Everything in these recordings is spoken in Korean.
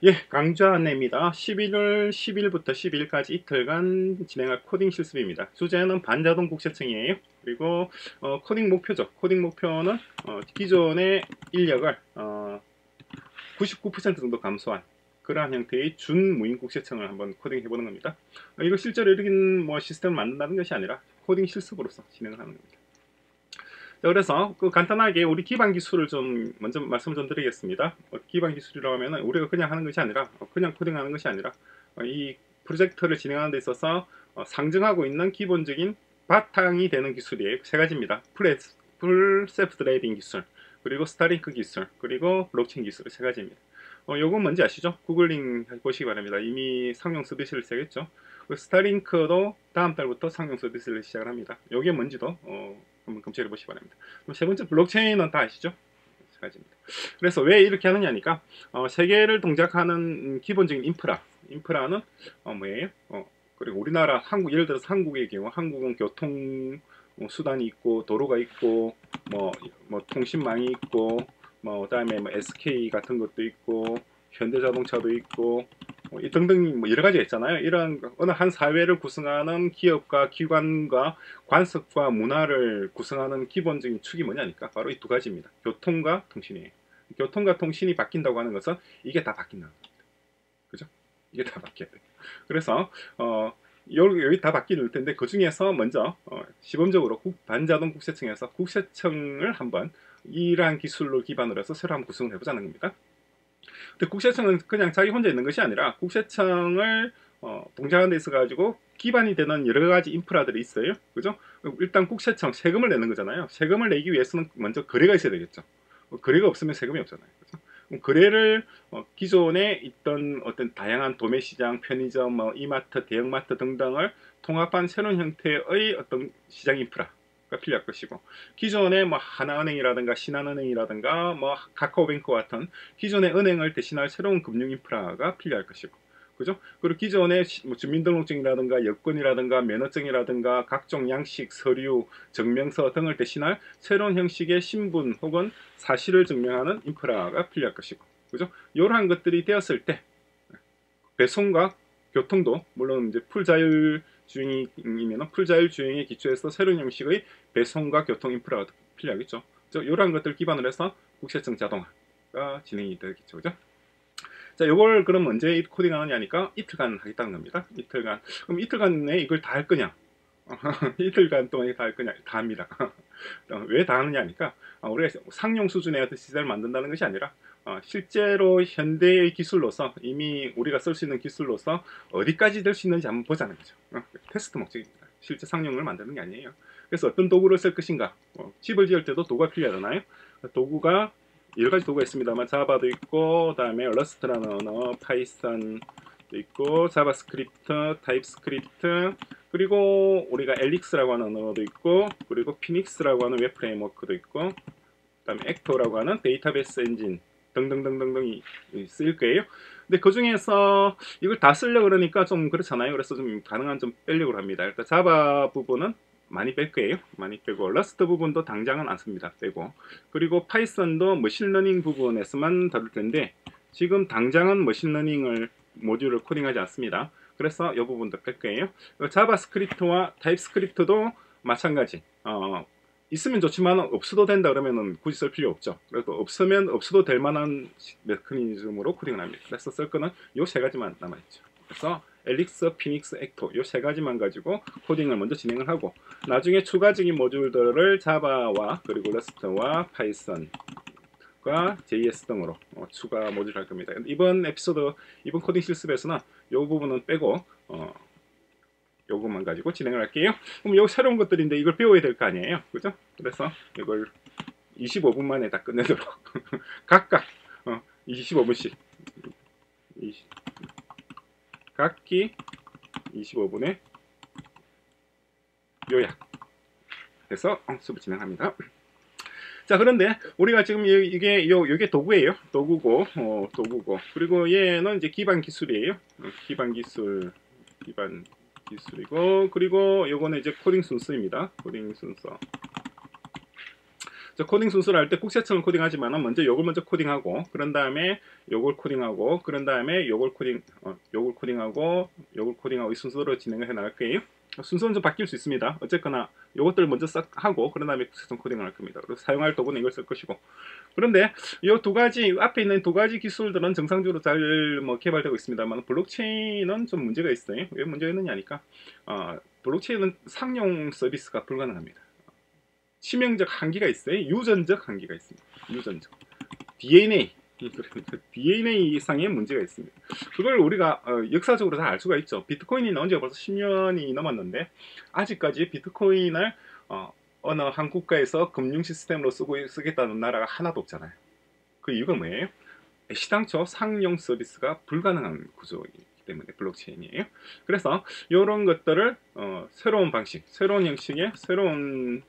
예, 강좌 안내입니다. 11월 10일부터 12일까지 이틀간 진행할 코딩 실습입니다. 주제는 반자동 국세청이에요. 그리고 코딩 목표죠. 코딩 목표는 기존의 인력을 99% 정도 감소한 그러한 형태의 준무인 국세청을 한번 코딩해 보는 겁니다. 이거 실제로 이렇게 뭐 시스템을 만든다는 것이 아니라 코딩 실습으로서 진행을 하는 겁니다. 자, 그래서 간단하게 우리 기반 기술을 좀 먼저 말씀 좀 드리겠습니다. 기반 기술이라고 하면 우리가 그냥 하는 것이 아니라 그냥 코딩하는 것이 아니라 이 프로젝트를 진행하는 데 있어서 상정하고 있는 기본적인 바탕이 되는 기술이에요. 세 가지입니다. 풀 셀프 드라이빙 기술, 그리고 스타링크 기술, 그리고 블록체인 기술 세 가지입니다. 요건 뭔지 아시죠? 구글링 해보시기 바랍니다. 이미 상용 서비스를 시작했죠. 스타링크도 다음 달부터 상용 서비스를 시작을 합니다. 요게 뭔지도 한번 검색해 보시기 바랍니다. 그럼 세 번째 블록체인은 다 아시죠? 세 가지입니다. 그래서 왜 이렇게 하느냐니까 세계를 동작하는 기본적인 인프라는 뭐예요? 그리고 우리나라 한국 예를 들어서 한국의 경우 한국은 교통 수단이 있고 도로가 있고 뭐 통신망이 있고 뭐 그다음에 뭐 SK 같은 것도 있고 현대자동차도 있고 등등 뭐 여러 가지가 있잖아요. 이런 어느 한 사회를 구성하는 기업과 기관과 관습과 문화를 구성하는 기본적인 축이 뭐냐니까 바로 이 두 가지입니다. 교통과 통신이에요. 교통과 통신이 바뀐다고 하는 것은 이게 다 바뀐다는 겁니다. 그죠? 이게 다 바뀌어야 돼요. 그래서 여기 다 바뀔 텐데 그 중에서 먼저 시범적으로 반자동 국세청에서 국세청을 한번 이러한 기술로 기반으로 해서 새로 한번 구성을 해보자는 겁니다. 근데 국세청은 그냥 자기 혼자 있는 것이 아니라 국세청을 동작하는 데 있어 가지고 기반이 되는 여러 가지 인프라들이 있어요. 그죠? 일단 국세청 세금을 내는 거잖아요. 세금을 내기 위해서는 먼저 거래가 있어야 되겠죠. 거래가 없으면 세금이 없잖아요. 그죠? 거래를 기존에 있던 어떤 다양한 도매 시장, 편의점, 뭐 이마트, 대형마트 등등을 통합한 새로운 형태의 어떤 시장 인프라 가 필요할 것이고, 기존의 뭐 하나은행이라든가 신한은행이라든가 뭐 카카오뱅크 같은 기존의 은행을 대신할 새로운 금융 인프라가 필요할 것이고, 그죠? 그리고 기존의 뭐 주민등록증이라든가 여권이라든가 면허증이라든가 각종 양식, 서류, 증명서 등을 대신할 새로운 형식의 신분 혹은 사실을 증명하는 인프라가 필요할 것이고, 그죠? 이러한 것들이 되었을 때 배송과 교통도 물론 이제 풀자율주행이면 풀자율주행에 기초해서 새로운 형식의 배송과 교통 인프라가 필요하겠죠. 이러한 것들 기반으로 해서 국세청 자동화가 진행이 되겠죠. 그죠? 자, 이걸 그럼 언제 코딩하느냐니까 이틀간 하겠다는 겁니다. 이틀간. 그럼 이틀간에 이걸 다 할 거냐? 이틀간 동안에 다 할 거냐? 다 합니다. 왜 다 하느냐니까 우리가 상용 수준의 어떤 시스템을 만든다는 것이 아니라 실제로 현대의 기술로서 이미 우리가 쓸 수 있는 기술로서 어디까지 될 수 있는지 한번 보자는 거죠. 테스트 목적입니다. 실제 상용을 만드는 게 아니에요. 그래서 어떤 도구를 쓸 것인가, 집을 지을 때도 도구가 필요하잖아요. 도구가 여러 가지 도구가 있습니다만 자바도 있고, 그다음에 러스트라는 언어, 파이썬도 있고, 자바스크립트, 타입스크립트, 그리고 우리가 엘릭스라고 하는 언어도 있고, 그리고 피닉스라고 하는 웹 프레임워크도 있고, 그다음에 액토라고 하는 데이터베이스 엔진 등등등등등이 쓰일 거예요. 근데 그 중에서 이걸 다 쓰려고 그러니까 좀 그렇잖아요. 그래서 좀 가능한 좀 빼려고 합니다. 일단 자바 부분은 많이 뺄 거예요. 많이 빼고 러스트 부분도 당장은 안 씁니다. 빼고, 그리고 파이썬도 머신러닝 부분에서만 다룰 텐데 지금 당장은 머신러닝을 모듈을 코딩하지 않습니다. 그래서 이 부분도 뺄 거예요. 자바스크립트와 타입스크립트도 마찬가지. 있으면 좋지만 없어도 된다 그러면은 굳이 쓸 필요 없죠. 그래도 없으면 없어도 될 만한 메커니즘으로 코딩을 합니다. 그래서 쓸 거는 이 세 가지만 남아있죠. 그래서 엘릭스, 피닉스, 액토 이 세 가지만 가지고 코딩을 먼저 진행을 하고, 나중에 추가적인 모듈들을 자바와 그리고 러스트와 파이썬과 JS 등으로 추가 모듈 할 겁니다. 이번 코딩 실습에서는 이 부분은 빼고 요것만 가지고 진행을 할게요. 그럼 요 새로운 것들인데 이걸 배워야 될 거 아니에요. 그죠? 그래서 이걸 25분 만에 다 끝내도록 각각 25분씩 각기 25분의 요약해서 수업 진행합니다. 자, 그런데 우리가 지금 이게 도구예요. 도구고 그리고 얘는 이제 기반 기술이에요. 기반 기술이고, 그리고 요거는 이제 코딩 순서입니다. 코딩 순서. 저 코딩 순서를 할 때 국세청을 코딩하지만은 먼저 요걸 먼저 코딩하고, 그런 다음에 요걸 코딩하고, 그런 다음에 요걸 코딩하고, 요걸 코딩하고, 이 순서로 진행을 해 나갈 거예요. 순서는 좀 바뀔 수 있습니다. 어쨌거나 요것들을 먼저 싹 하고, 그런 다음에 국세청 코딩을 할 겁니다. 그리고 사용할 도구는 이걸 쓸 것이고. 그런데 이 두 가지 앞에 있는 두 가지 기술들은 정상적으로 잘 뭐 개발되고 있습니다만, 블록체인은 좀 문제가 있어요. 왜 문제가 있느냐니까, 블록체인은 상용 서비스가 불가능합니다. 치명적 한계가 있어요. 유전적 한계가 있습니다. 유전적 DNA 상의 문제가 있습니다. 그걸 우리가 역사적으로 다 알 수가 있죠. 비트코인이 나온 지가 벌써 10년이 넘었는데 아직까지 비트코인을 어느 한 국가에서 금융 시스템으로 쓰겠다는 나라가 하나도 없잖아요. 그 이유가 뭐예요? 시당초 상용 서비스가 불가능한 구조이기 때문에 블록체인이에요. 그래서 이런 것들을 새로운 방식, 새로운 형식의 새로운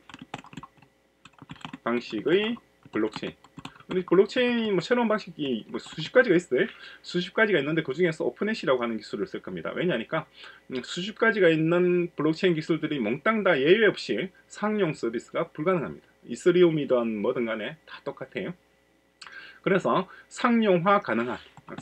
방식의 블록체인. 근데 블록체인 뭐 새로운 방식이 뭐 수십 가지가 있어요. 수십 가지가 있는데 그 중에서 오픈햇이라고 하는 기술을 쓸 겁니다. 왜냐니까 수십 가지가 있는 블록체인 기술들이 몽땅 다 예외 없이 상용 서비스가 불가능합니다. 이더리움이든 뭐든 간에 다 똑같아요. 그래서 상용화 가능한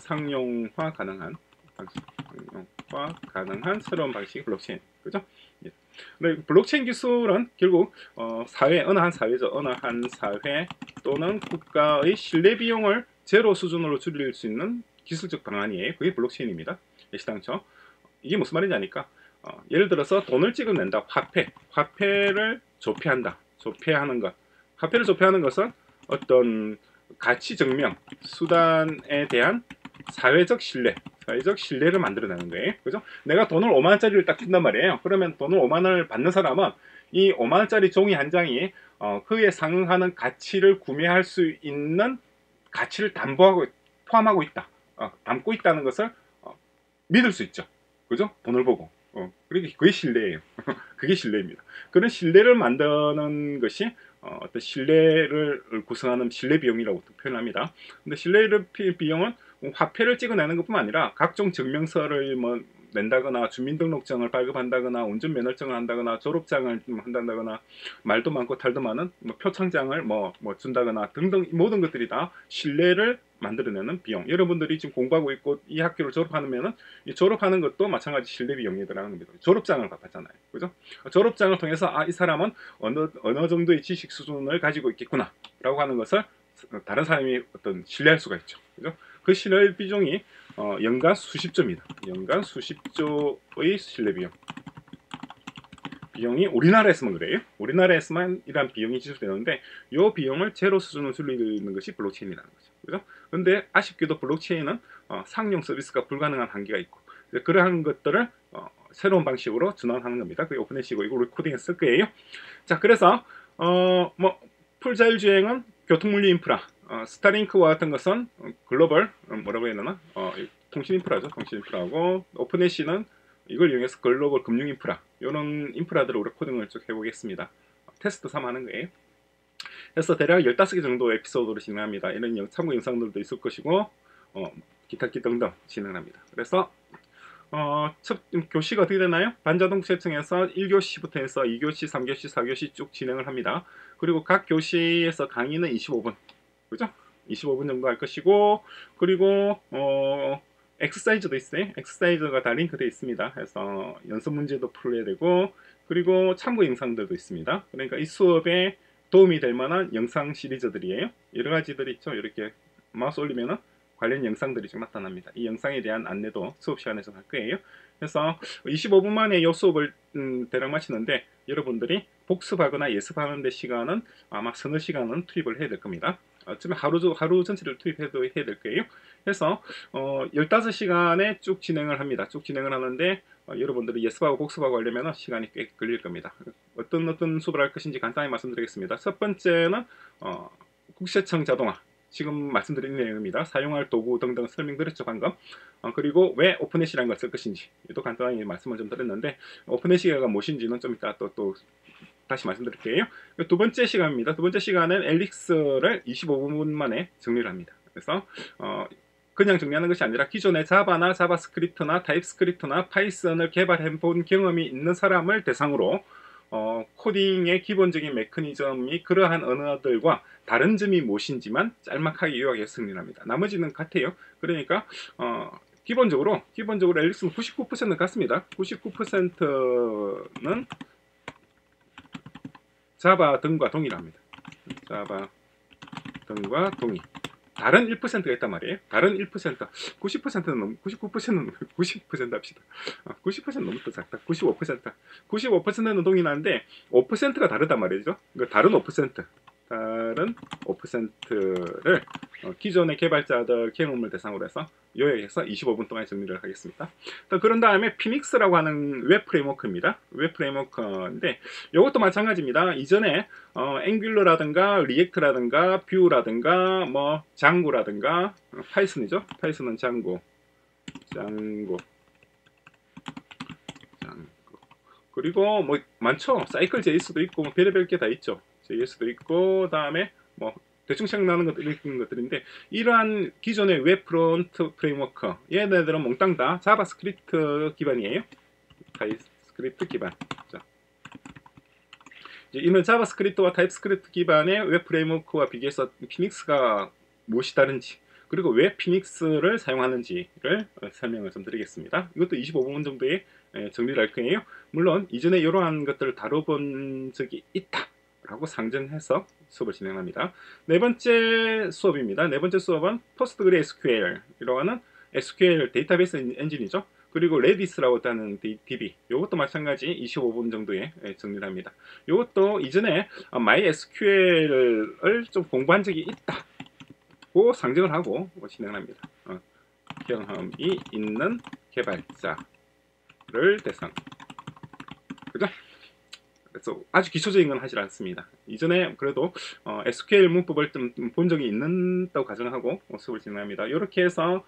새로운 방식의 블록체인, 그죠? 예. 블록체인 기술은 결국 어느 한 사회죠. 어느 한 사회 또는 국가의 신뢰 비용을 제로 수준으로 줄일 수 있는 기술적 방안이에요. 그게 블록체인입니다. 시당초. 이게 무슨 말이냐니까, 예를 들어서 돈을 찍어낸다. 화폐를 조폐하는 것. 화폐를 조폐하는 것은 어떤 가치 증명 수단에 대한 사회적 신뢰를 만들어내는 거예요. 그죠? 내가 돈을 5만원짜리를 딱 준단 말이에요. 그러면 돈을 5만원을 받는 사람은 이 5만원짜리 종이 한 장이 그에 상응하는 가치를 구매할 수 있는 가치를 포함하고 있다. 담고 있다는 것을 믿을 수 있죠. 그죠? 돈을 보고. 그게 신뢰예요. 그게 신뢰입니다. 그런 신뢰를 만드는 것이 어떤 신뢰를 구성하는 신뢰 비용이라고 표현합니다. 근데 신뢰 비용은 화폐를 찍어내는 것뿐만 아니라 각종 증명서를 뭐 낸다거나 주민등록증을 발급한다거나 운전면허증을 한다거나 졸업장을 한다거나 말도 많고 탈도 많은 뭐 표창장을 뭐 준다거나 등등 모든 것들이 다 신뢰를 만들어내는 비용. 여러분들이 지금 공부하고 있고 이 학교를 졸업하면은 이 졸업하는 것도 마찬가지 신뢰 비용이 들어가는 겁니다. 졸업장을 받았잖아요. 그죠? 졸업장을 통해서 이 사람은 어느 정도의 지식 수준을 가지고 있겠구나 라고 하는 것을 다른 사람이 어떤 신뢰할 수가 있죠. 그죠? 그 신뢰 비용이 연간 수십조입니다. 연간 수십조의 신뢰 비용이 우리나라에서만 그래요. 우리나라에서만 이런 비용이 지출되는데 이 비용을 제로 수준으로 줄이는 것이 블록체인이라는 거죠. 그죠? 근데 아쉽게도 블록체인은 상용 서비스가 불가능한 한계가 있고, 그러한 것들을 새로운 방식으로 전환하는 겁니다. 그게 오픈햇이고 이걸 코딩해서 쓸 거예요. 자, 그래서 풀자율주행은 교통물류 인프라, 스타링크와 같은 것은 글로벌 뭐라고 해야 되나, 통신 인프라죠. 통신 인프라고, 오픈햇이는 이걸 이용해서 글로벌 금융 인프라, 이런 인프라들을 우리 코딩을 쭉 해보겠습니다. 테스트 삼아 하는 거예요. 그래서 대략 15개 정도 에피소드로 진행합니다. 이런 참고 영상들도 있을 것이고 기타 등등 진행합니다. 그래서 첫 교시가 어떻게 되나요? 반자동차청에서 1교시부터 해서 2교시, 3교시, 4교시 쭉 진행을 합니다. 그리고 각 교시에서 강의는 25분, 그죠? 25분 정도 할 것이고, 그리고 엑서사이즈도 있어요. 엑서사이즈가 다 링크되어 있습니다. 그래서 연습 문제도 풀어야 되고, 그리고 참고 영상들도 있습니다. 그러니까 이 수업에 도움이 될 만한 영상 시리즈들이에요. 여러 가지들이 있죠. 이렇게 마우스 올리면은 관련 영상들이 좀 나타납니다. 이 영상에 대한 안내도 수업 시간에서 할 거예요. 그래서 25분 만에 이 수업을 대략 마치는데 여러분들이 복습하거나 예습하는 데 시간은 아마 서너 시간은 투입을 해야 될 겁니다. 어쩌면 하루 전체를 투입해도 해야 될 거예요. 그래서 15시간에 쭉 진행을 합니다. 쭉 진행을 하는데 여러분들이 예습하고 복습하고 하려면 시간이 꽤 걸릴 겁니다. 어떤 수업을 할 것인지 간단히 말씀드리겠습니다. 첫 번째는 국세청 자동화, 지금 말씀드린 내용입니다. 사용할 도구 등등 설명드렸죠 방금. 그리고 왜 오픈햇이라는 걸 쓸 것인지 또 간단히 말씀을 좀 드렸는데, 오픈햇이가 무엇인지는 좀 이따 또 다시 말씀드릴게요. 두 번째 시간입니다. 두 번째 시간은 엘릭스를 25분 만에 정리를 합니다. 그래서 그냥 정리하는 것이 아니라 기존의 자바나 자바스크립트나 타입스크립트나 파이썬을 개발해 본 경험이 있는 사람을 대상으로 코딩의 기본적인 메커니즘이 그러한 언어들과 다른 점이 무엇인지만 짤막하게 요약해서 정리합니다. 나머지는 같아요. 그러니까 기본적으로 엘릭스는 99% 같습니다. 99%는 자바 등과 동일합니다. 자바 등과 동일. 다른 1%가 있단 말이에요. 다른 1%, 90%는 너무, 99%는 90% 합시다. 90% 너무 또 작다. 95%. 95%는 동일한데 5%가 다르단 말이죠. 그러니까 다른 5%. 다른 5%를 기존의 개발자들 경험을 대상으로 해서 요약해서 25분 동안 정리를 하겠습니다. 그런 다음에 피닉스라고 하는 웹 프레임워크입니다. 웹 프레임워크인데 이것도 마찬가지입니다. 이전에 앵귤러라든가 리액트라든가 뷰라든가 뭐 장고라든가 파이썬이죠. 파이썬은 장고 그리고 뭐 많죠. 사이클 JS도 있고 뭐 별의별 게 다 있죠. JS도 있고 그다음에 뭐 대충 생각나는 것들인데 이러한 기존의 웹 프론트 프레임워크 얘네들은 몽땅 다 자바스크립트 기반이에요. 타입스크립트 기반. 자. 이는 자바스크립트와 타입스크립트 기반의 웹 프레임워크와 비교해서 피닉스가 무엇이 다른지 그리고 왜 피닉스를 사용하는지를 설명을 좀 드리겠습니다. 이것도 25분 정도의 정리를 할 거예요. 물론 이전에 이러한 것들을 다뤄본 적이 있다 라고 상정해서 수업을 진행합니다. 네 번째 수업입니다. 네 번째 수업은 PostgreSQL이라고 하는 SQL 데이터베이스 엔진이죠. 그리고 레디스라고 하는 DB 이것도 마찬가지 25분 정도에 정리를 합니다. 이것도 이전에 MySQL을 좀 공부한 적이 있다고 상정을 하고 진행을 합니다. 경험이 있는 개발자를 대상. 그죠? 그래서 아주 기초적인 건 하지 않습니다. 이전에 그래도 SQL 문법을 좀 본 적이 있는다고 가정하고 수업을 진행합니다. 이렇게 해서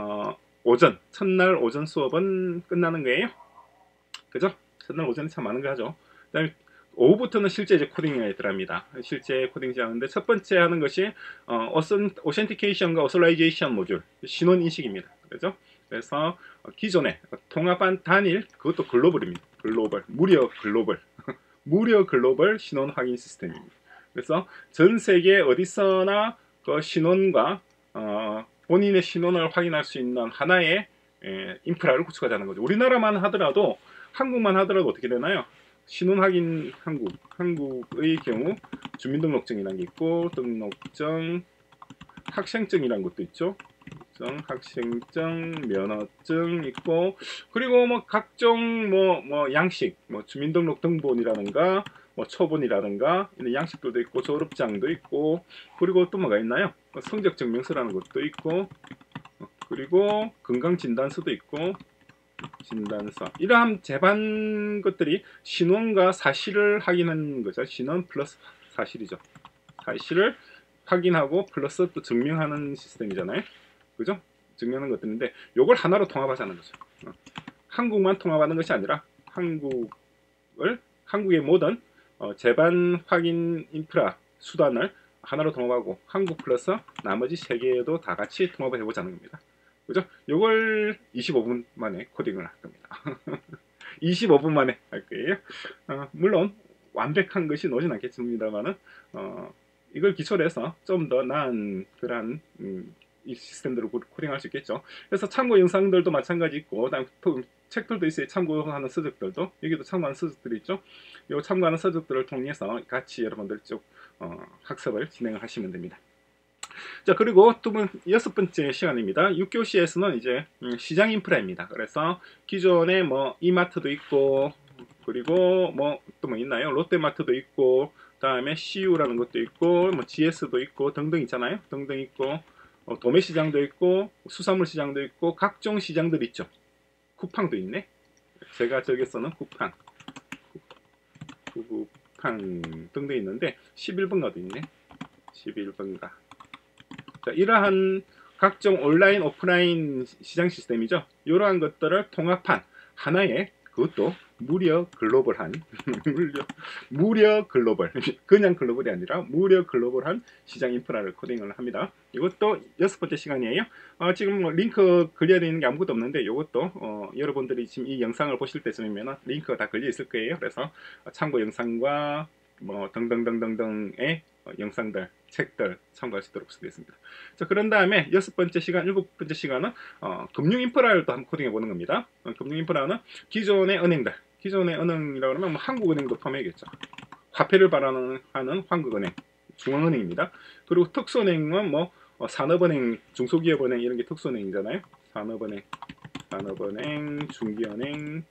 첫날 오전 수업은 끝나는 거예요. 그죠? 첫날 오전에 참 많은 거 하죠. 그 다음에 오후부터는 실제 이제 코딩에 들어갑니다. 실제 코딩 하는데 첫 번째 하는 것이 오센티케이션과 오소라이제이션 모듈 신원 인식입니다. 그죠? 그래서 기존에 통합한 단일 그것도 글로벌입니다. 글로벌 무려 글로벌 무려 글로벌 신원 확인 시스템입니다. 그래서 전 세계 어디서나 그 신원과 본인의 신원을 확인할 수 있는 하나의 인프라를 구축하자는 거죠. 우리나라만 하더라도 한국만 하더라도 어떻게 되나요? 신원 확인 한국의 경우 주민등록증이라는 게 있고 등록증, 학생증이라는 것도 있죠. 학생증, 면허증 있고 그리고 뭐 각종 뭐 양식, 뭐 주민등록 등본이라든가 뭐 초본이라든가 이런 양식들도 있고 졸업장도 있고 그리고 또 뭐가 있나요? 성적증명서라는 것도 있고 그리고 건강진단서도 있고 진단서 이러한 재반 것들이 신원과 사실을 확인하는 거죠. 신원 플러스 사실이죠. 사실을 확인하고 플러스 또 증명하는 시스템이잖아요. 그죠? 증명하는 것들인데 요걸 하나로 통합하자는 거죠. 한국만 통합하는 것이 아니라 한국의 모든 재반 확인 인프라 수단을 하나로 통합하고 한국 플러스 나머지 세계에도 다 같이 통합을 해보자는 겁니다. 그죠? 요걸 25분 만에 코딩을 할 겁니다. 25분 만에 할 거예요. 물론 완벽한 것이 나오진 않겠습니다만은 이걸 기초로 해서 좀 더 나은 그러한 이 시스템들을 코딩할 수 있겠죠. 그래서 참고 영상들도 마찬가지 있고 그다음 책들도 있어요. 참고하는 서적들도 여기도 참고하는 서적들이 있죠. 이 참고하는 서적들을 통해서 같이 여러분들 쭉 학습을 진행을 하시면 됩니다. 자 그리고 여섯 번째 시간입니다. 6교시에서는 이제 시장 인프라입니다. 그래서 기존에 뭐 이마트도 있고 그리고 뭐 또 뭐 있나요? 롯데마트도 있고 그다음에 CU라는 것도 있고 뭐 GS도 있고 등등 있잖아요. 등등 있고 도매시장도 있고 수산물 시장도 있고 각종 시장들 있죠. 쿠팡도 있네. 제가 저기서는 쿠팡 등등 있는데 11번가도 있네. 11번가. 자, 이러한 각종 온라인 오프라인 시장 시스템이죠. 이러한 것들을 통합한 하나의 그것도 무려 글로벌한 무려 글로벌 그냥 글로벌이 아니라 무려 글로벌한 시장 인프라를 코딩을 합니다. 이것도 6번째 시간이에요. 지금 뭐 링크 걸려야 되는 게 아무것도 없는데 이것도 여러분들이 지금 이 영상을 보실 때쯤이면 링크가 다 걸려 있을 거예요. 그래서 참고 영상과 뭐 등등등등등의 영상들, 책들 참고할 수 있도록 되겠습니다. 자, 그런 다음에 6번째 시간, 7번째 시간은 금융 인프라를 또 한번 코딩해 보는 겁니다. 금융 인프라는 기존의 은행들, 기존의 은행이라고 하면 뭐 한국은행도 포함해야겠죠. 화폐를 발행하는 한국은행, 중앙은행입니다. 그리고 특수은행은 뭐 산업은행, 중소기업은행 이런 게 특수은행이잖아요. 산업은행, 중기은행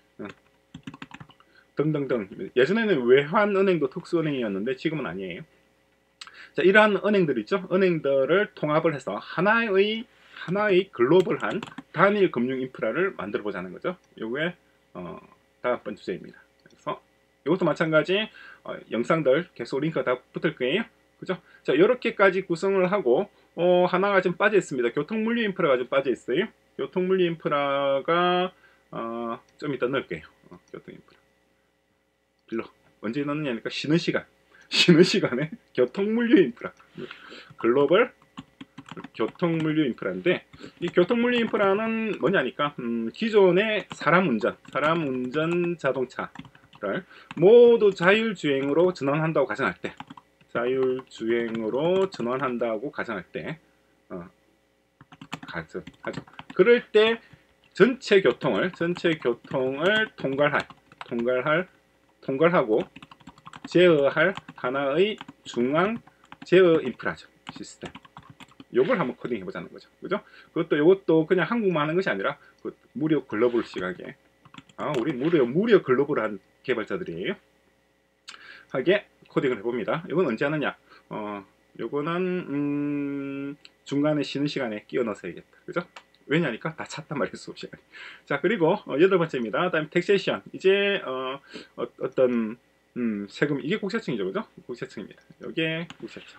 등등등. 예전에는 외환은행도 특수은행이었는데 지금은 아니에요. 자, 이러한 은행들 있죠. 은행들을 통합을 해서 하나의 글로벌한 단일 금융 인프라를 만들어 보자는 거죠. 요게 다음번 주제입니다. 그래서 이것도 마찬가지 영상들 계속 링크가 다 붙을 거예요. 그죠? 자, 이렇게까지 구성을 하고 하나가 좀 빠져 있습니다. 교통물류 인프라가 좀 빠져 있어요. 교통물류 인프라가 좀 이따 넣을게요. 교통 인프라. 빌로 언제 넣느냐니까 쉬는 시간에 교통물류 인프라, 글로벌 교통물류 인프라인데, 이 교통물류 인프라는 뭐냐니까 기존의 사람 운전 자동차를 모두 자율주행으로 전환한다고 가정할 때, 가정하죠. 그럴 때 전체 교통을 통괄하고 제어할 하나의 중앙 제어 인프라죠. 시스템. 요걸 한번 코딩 해보자는 거죠. 그죠? 요것도 그냥 한국만 하는 것이 아니라 무려 글로벌 시각에 우리 무려 글로벌한 개발자들이에요. 하게 코딩을 해봅니다. 이건 언제 하느냐? 요거는 중간에 쉬는 시간에 끼워 넣어야겠다. 그죠? 왜냐니까 다 찼단 말이에요. 수업 시간에. 자, 그리고 8번째입니다. 다음에 텍세이션. 이제 어떤 세금, 이게 국세청이죠, 그죠? 국세청입니다. 여기에 국세청.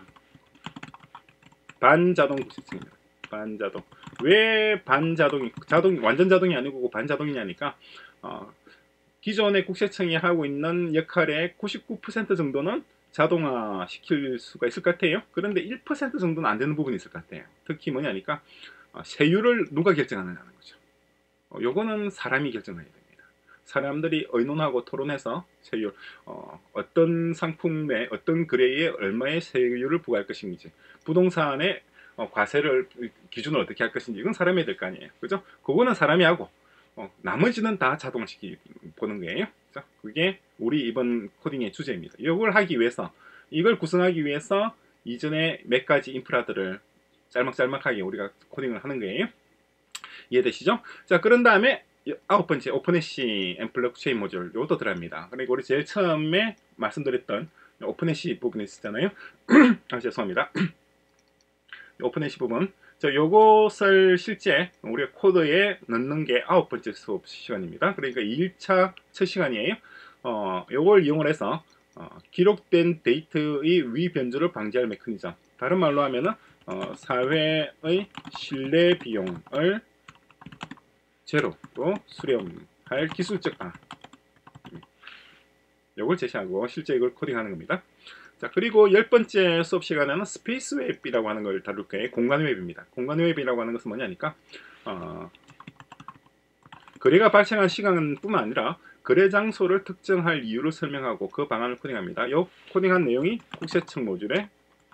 반자동 국세청입니다. 반자동. 왜 반자동이, 완전 자동이 아니고 반자동이냐니까, 기존의 국세청이 하고 있는 역할의 99% 정도는 자동화 시킬 수가 있을 것 같아요. 그런데 1% 정도는 안 되는 부분이 있을 것 같아요. 특히 뭐냐니까, 세율을 누가 결정하느냐는 거죠. 요거는 사람이 결정해야 됩니다. 사람들이 의논하고 토론해서 세율, 어떤 상품에 어떤 거래에 얼마의 세율을 부과할 것인지, 부동산의 과세를 기준을 어떻게 할 것인지, 이건 사람이 될 거 아니에요. 그죠? 그거는 사람이 하고 나머지는 다 자동화시키 보는 거예요. 그죠? 그게 우리 이번 코딩의 주제입니다. 이걸 구성하기 위해서 이전에 몇 가지 인프라들을 짤막짤막하게 우리가 코딩을 하는 거예요. 이해되시죠? 자, 그런 다음에 9번째 오픈해시 앤 블록체인 모듈, 이것도 들어갑니다. 그리고 우리 제일 처음에 말씀드렸던 오픈해시 부분이 있었잖아요. 죄송합니다. 오픈해시 부분, 요것을 실제 우리가 코드에 넣는 게 9번째 수업 시간입니다. 그러니까 2일차 첫 시간이에요. 요걸 이용을 해서 기록된 데이터의 위변조를 방지할 메커니즘, 다른 말로 하면은 사회의 신뢰 비용을 제로로 수렴할 기술적 방안, 이걸 제시하고 실제 이걸 코딩하는 겁니다. 자, 그리고 10번째 수업 시간에는 스페이스 웹이라고 하는 걸 다룰 거예요. 공간 웹입니다. 공간 웹이라고 하는 것은 뭐냐니까 거래가 발생한 시간 뿐만 아니라 거래 장소를 특정할 이유를 설명하고 그 방안을 코딩합니다. 이 코딩한 내용이 국세청 모듈에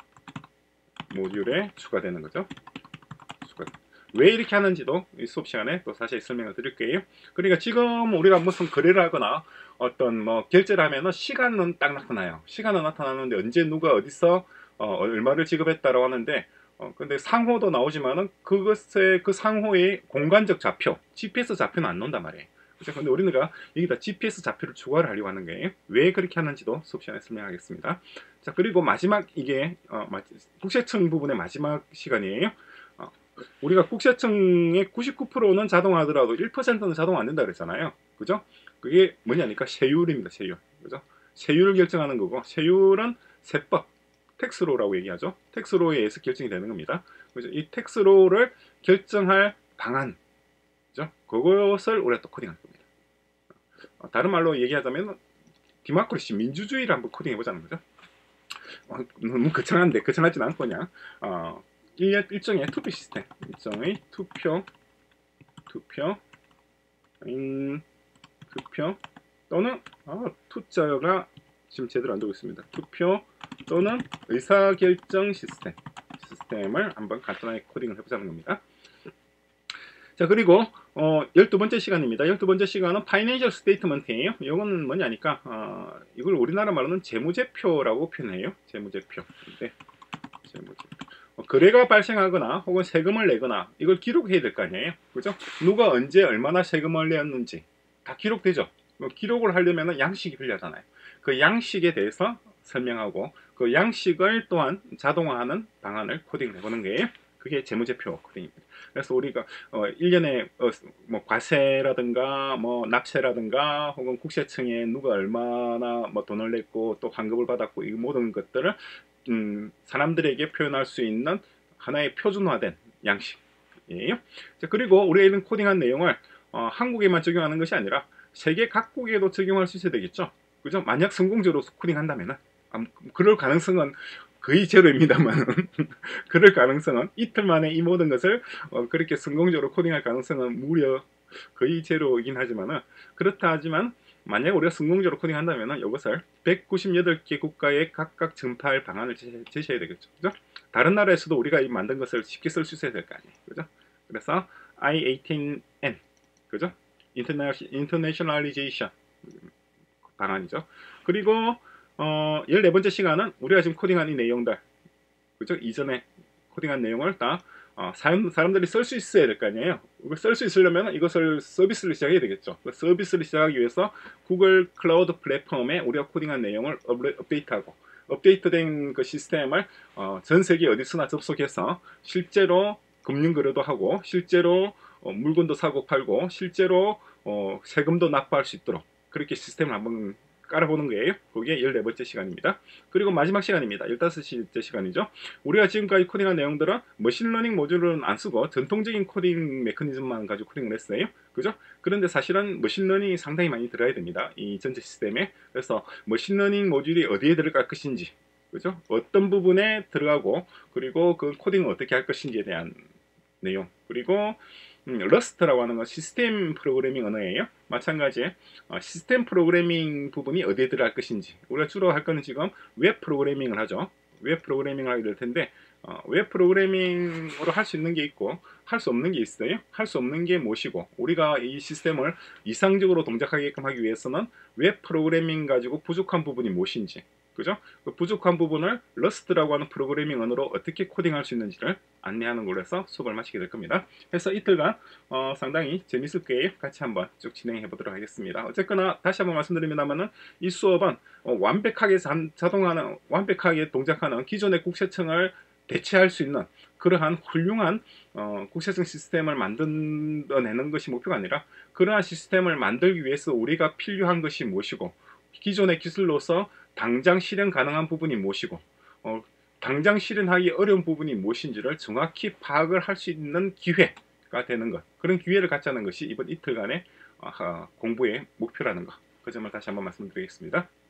추가되는 거죠. 왜 이렇게 하는지도 이 수업 시간에 또 사실 설명을 드릴 거예요. 그러니까 지금 우리가 무슨 거래를 하거나 어떤 뭐 결제를 하면은 시간은 딱 나타나요. 시간은 나타나는데 언제 누가 어디서 얼마를 지급했다라고 하는데 근데 상호도 나오지만은 그것의 그 상호의 공간적 좌표, GPS 좌표는 안 나온단 말이에요. 그렇죠? 근데 우리가 여기다 GPS 좌표를 추가를 하려고 하는 거예요. 왜 그렇게 하는지도 수업 시간에 설명하겠습니다. 자, 그리고 마지막 이게 국세청 부분의 마지막 시간이에요. 우리가 국세청의 99%는 자동화하더라도 1%는 자동 안 된다 그랬잖아요. 그죠? 그게 뭐냐니까 세율입니다. 세율. 그죠? 세율을 결정하는 거고, 세율은 세법, 텍스로라고 얘기하죠. 텍스로에 의해서 결정이 되는 겁니다. 그죠? 이 텍스로를 결정할 방안, 그죠? 그것을 우리가 또 코딩할 겁니다. 다른 말로 얘기하자면 디모크리시 민주주의를 한번 코딩해 보자는 거죠. 너무 거창하진 않고 그냥 일종의 투표 시스템, 일종의 투표 또는 투자가 지금 제대로 안 되고 있습니다. 투표 또는 의사결정 시스템을 한번 간단하게 코딩을 해보자는 겁니다. 자, 그리고 12번째 시간입니다. 12번째 시간은 파이낸셜 스테이트먼트예요. 이거는 뭐냐니까 이걸 우리나라 말로는 재무제표라고 표현해요. 재무제표. 네. 거래가 발생하거나 혹은 세금을 내거나 이걸 기록해야 될 거 아니에요. 그죠? 누가 언제 얼마나 세금을 내었는지 다 기록되죠. 기록을 하려면 양식이 필요하잖아요. 그 양식에 대해서 설명하고 그 양식을 또한 자동화하는 방안을 코딩해 보는 거예요. 그게 재무제표 코딩입니다. 그래서 우리가 1년에 뭐 과세라든가 뭐 납세라든가 혹은 국세청에 누가 얼마나 뭐 돈을 냈고 또 환급을 받았고 이 모든 것들을 사람들에게 표현할 수 있는 하나의 표준화된 양식이에요. 자, 그리고 우리가 이런 코딩한 내용을 한국에만 적용하는 것이 아니라 세계 각국에도 적용할 수 있어야 되겠죠. 그죠? 만약 성공적으로 코딩한다면은 그럴 가능성은 거의 제로입니다만 그럴 가능성은 이틀 만에 이 모든 것을 그렇게 성공적으로 코딩할 가능성은 무려 거의 제로이긴 하지만은 그렇다 하지만 만약 우리가 성공적으로 코딩한다면 이것을 198개 국가에 각각 전파할 방안을 제시해야 되겠죠. 그죠? 다른 나라에서도 우리가 만든 것을 쉽게 쓸 수 있어야 될 거 아니에요. 그죠? 그래서 I18N 그죠? Internationalization 방안이죠. 그리고 14번째 시간은 우리가 지금 코딩한 이 내용들 그죠? 이전에 코딩한 내용을 다 사람들이 쓸 수 있어야 될 거 아니에요. 이걸 쓸 수 있으려면 이것을 서비스를 시작해야 되겠죠. 그 서비스를 시작하기 위해서 구글 클라우드 플랫폼에 우리가 코딩한 내용을 업데이트하고 업데이트된 그 시스템을 전 세계 어디서나 접속해서 실제로 금융거래도 하고 실제로 물건도 사고 팔고 실제로 세금도 납부할 수 있도록 그렇게 시스템을 한번 깔아보는 거예요. 그게 14번째 시간입니다. 그리고 마지막 시간입니다. 15번째 시간이죠. 우리가 지금까지 코딩한 내용들은 머신러닝 모듈은 안 쓰고 전통적인 코딩 메커니즘만 가지고 코딩을 했어요. 그죠? 그런데 사실은 머신러닝이 상당히 많이 들어야 됩니다. 이 전체 시스템에. 그래서 머신러닝 모듈이 어디에 들어갈 것인지 그죠? 어떤 부분에 들어가고 그리고 그 코딩을 어떻게 할 것인지에 대한 내용 그리고 러스트라고 하는 건 시스템 프로그래밍 언어예요. 마찬가지 시스템 프로그래밍 부분이 어디에 들어갈 것인지 우리가 주로 할 거는 지금 웹 프로그래밍을 하죠. 웹 프로그래밍을 하게 될 텐데 웹 프로그래밍으로 할 수 있는 게 있고 할 수 없는 게 있어요. 할 수 없는 게 무엇이고 우리가 이 시스템을 이상적으로 동작하게끔 하기 위해서는 웹 프로그래밍 가지고 부족한 부분이 무엇인지 그죠? 그 부족한 부분을 러스트라고 하는 프로그래밍 언어로 어떻게 코딩할 수 있는지를 안내하는 걸로 해서 수업을 마치게 될 겁니다. 그래서 이틀간 상당히 재밌을 거예요. 같이 한번 쭉 진행해 보도록 하겠습니다. 어쨌거나 다시 한번 말씀드립니다만은 이 수업은 완벽하게 완벽하게 동작하는 기존의 국세청을 대체할 수 있는 그러한 훌륭한 국세청 시스템을 만들어내는 것이 목표가 아니라 그러한 시스템을 만들기 위해서 우리가 필요한 것이 무엇이고 기존의 기술로서 당장 실현 가능한 부분이 무엇이고 당장 실현하기 어려운 부분이 무엇인지를 정확히 파악을 할 수 있는 기회가 되는 것 그런 기회를 갖자는 것이 이번 이틀간의 공부의 목표라는 것 그 점을 다시 한번 말씀드리겠습니다.